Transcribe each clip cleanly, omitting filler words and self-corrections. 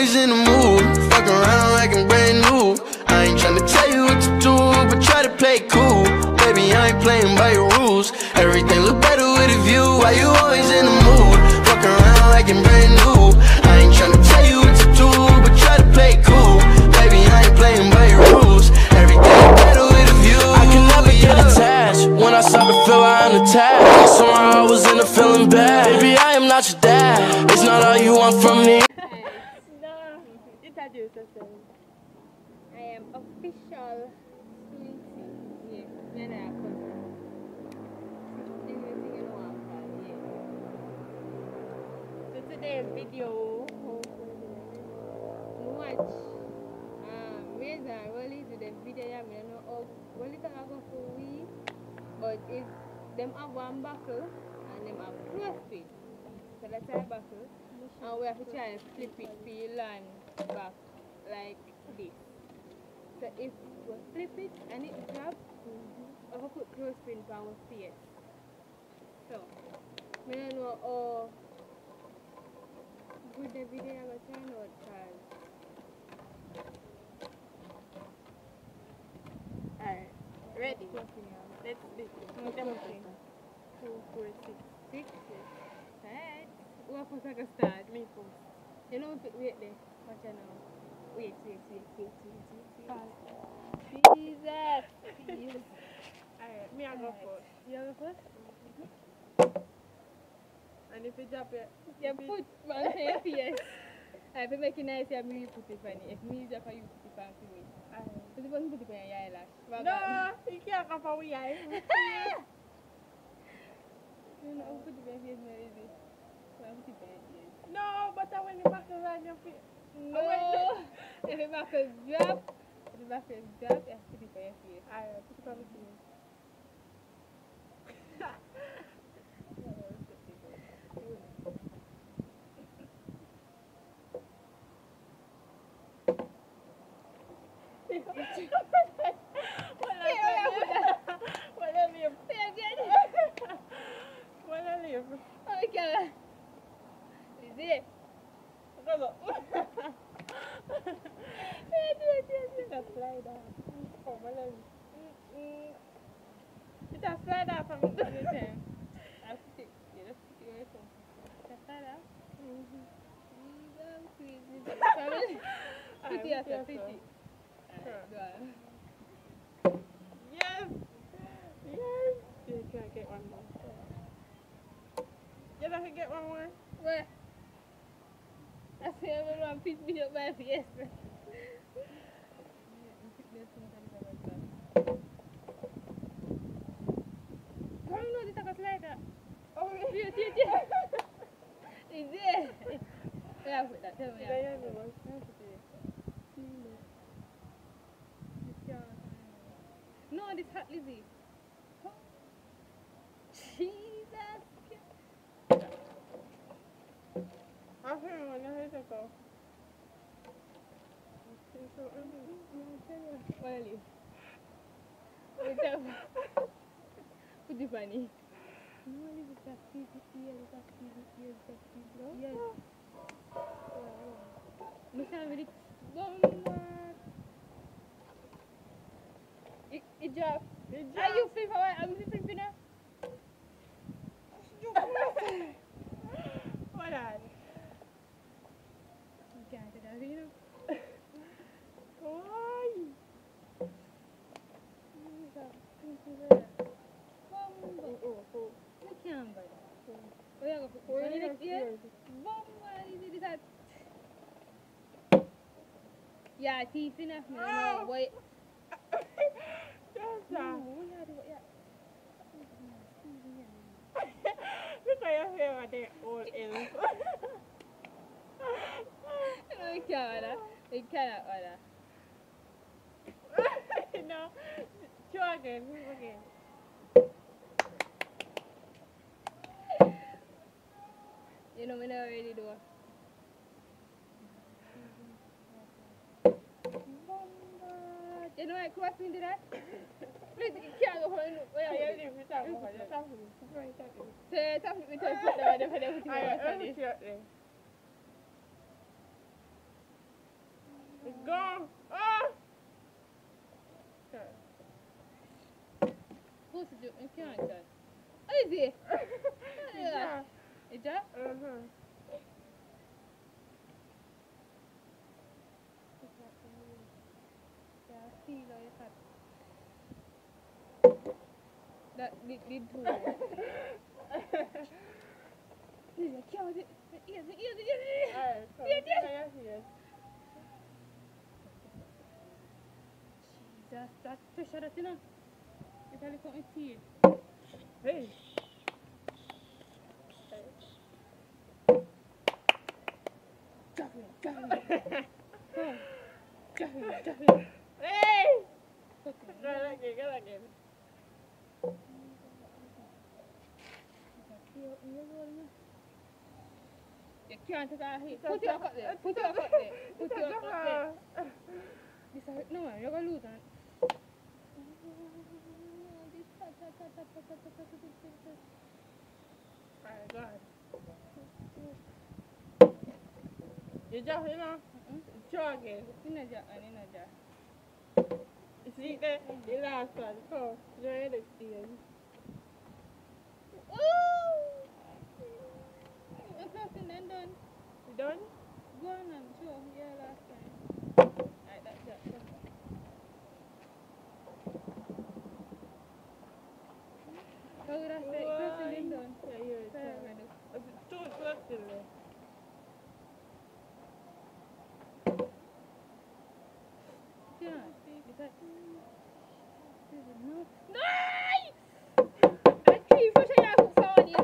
always in the mood. Fuck around like I'm brand new. I ain't tryna tell you what to do, but try to play it cool. Baby, I ain't playing by your rules. Everything look better with a view. Why you always in the mood? Fuck around like I'm brand new. I ain't tryna tell you what to do, but try to play it cool. Baby, I ain't playing by your rules. Everything look better with a view. I can never get attached. When I start to feel I'm attached, somehow I was in a feeling bad. Baby, I am not your dad. It's not all you want from me. No, introduce yourself. I am official Sweetie. Yeah, yeah, yeah. So today's video, Watch. Reason really do the video. I mean, no, well, it can go for we, but it's them have one buckle and them have clothespin. So that's our buckle, and we have to try and flip it for you land back like this. So if we flip it and it drops, we have to put clothespin on our face. So, I don't know how good the video will turn out, guys. alright, ready? Let's do it. 2, 4, 6. 6. Alright. Who have to start? Me first. You know, wait there. Watch out now. Wait. Jesus. Alright, me I go first. You go first? And if you drop it, You put one on your face. If you make it nice, you really put it funny. If me drop, you put it on for me. Put it on your eyelash. no, you can't come for we eyes. You know, put it on your face, Mary. Put it on your face. No, but when you back around your feet. No. If the buckle drop, you have to put it on your face. Alright, put it on the face. Yes! You can't get one more. You don't get one more? Where? I say everyone pick me up my face. How you know this is like that? Oh, Yeah. Is it? Yeah, put that. Tell me. No, this hot Lizzie. Jesus. I heard when I heard it go. Well, put it funny. No, this is that Yes. Mister, very it dropped. Are you free for what? Are you free for now? Hold on. You can't do that, you know. Why? I can't buy that. Where you go? Where you next year? Is that? Yeah, teeth enough. No, wait. Look at your hair at the old ends. We cannot order. No. Try again. You know, we never really do it. You know, I cross into that. Please, you can't go for it. Where are you? Say, tell me to put them on the It's gone. Oh! Who's it? You can't tell. What is it? Yeah. Is that? Yeah, see, like that. That did too. Yeah, kill it. Yes. Alright, come. Yes. Yes. Jesus, that pressure that you know. It's a little bit teeth. Hey. Javelin. Hey! Okay. Go again. You can't take our head. Put it up there. Put it up there. Put it up there. This is, no, you're going to lose it. Alright, go ahead. You just, you know, throw again. In a jar. You see the last one. Come, you're the steal. It's nothing then done. You done? Go on and show. Yeah, last time. Alright, that's it. How would I say? Pressing them done. Yeah, you're it. Two close in there. Yeah. Is that... No. I keep pushing out hooks on you.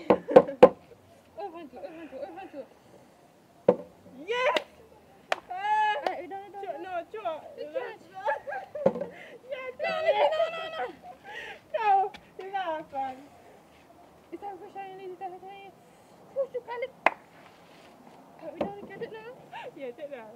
Over to. Yes! Alright, we done. No, two. You can't. Yeah, No. no, the last one. Is that push on you? Push to call it. Alright, we done. Get it now. Yeah, take that.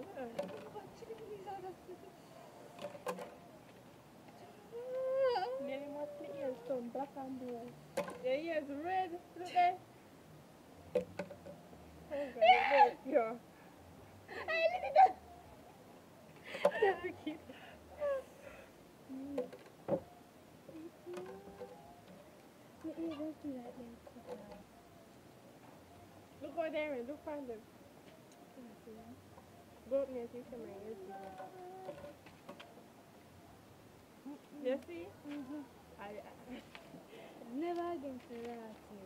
Nearly my ears turn black and blue. Your ears red. Look there. Oh, God, yeah. Hey, look at that. That's so cute. My ears don't feel like them. Look over there and look find them. Go up near the camera and you see them. You see? Never again to last year.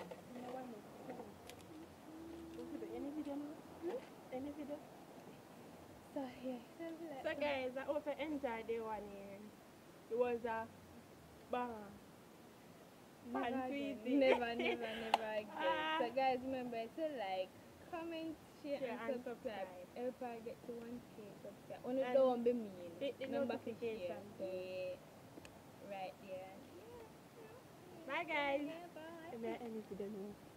Any video now? Any video? So, yeah. So guys, I hope you enjoyed the one here. It was a bang. Never And again. tweety. Never again. So, guys, remember to like, comment, share, Yeah, and and subscribe. subscribe. Help her get to 1K subscribe. Only And don't be mean. hit the Remember to share. notification. Yeah. Right there. Bye guys. Yeah, bye. And any video now.